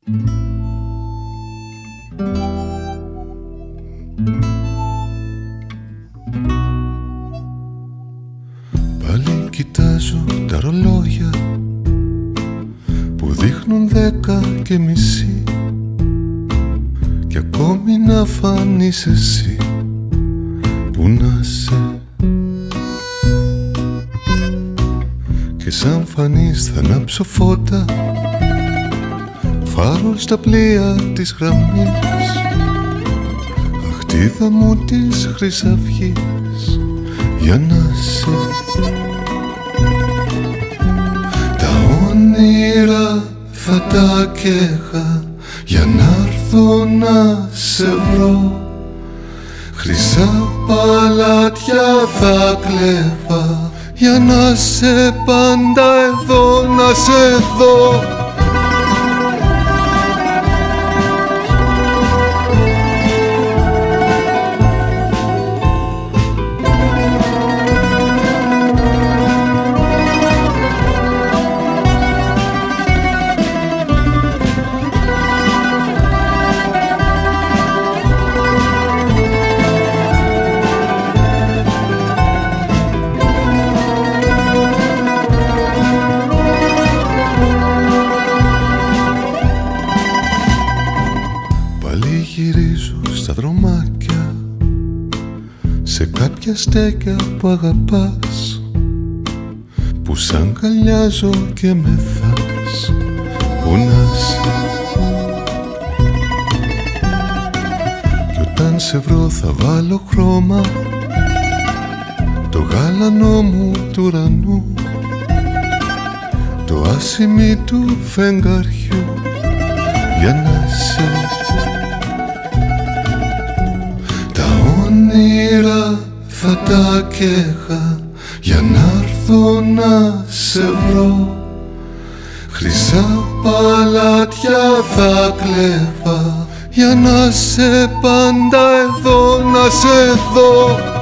Πάλι κοιτάζω τα ρολόγια που δείχνουν 10:30 κι ακόμη να φανείς εσύ. Πού να σε, και σαν φανείς θα ανάψω φώτα, φάρο στα πλοία της γραμμής, αχτίδα μου της χρυσαυγής, για να σε. Τα όνειρα θα τα καίγα για να έρθω να σε βρω, χρυσά παλάτια θα κλέβα για να σε πάντα εδώ, να σε δω. Γυρίζω στα δρομάκια, σε κάποια στέκια που αγαπάς, που σ' αγκαλιάζω και μεθάς. Πού να σε, κι όταν σε βρω θα βάλω χρώμα το γάλανο μου του ουρανού, το άσημι του φεγγαριού, για να σε. Όνειρα θα τα καίγα για να έρθω να σε βρω, χρυσά παλάτια θα κλέβα για να σε πάντα εδώ, να σε δω.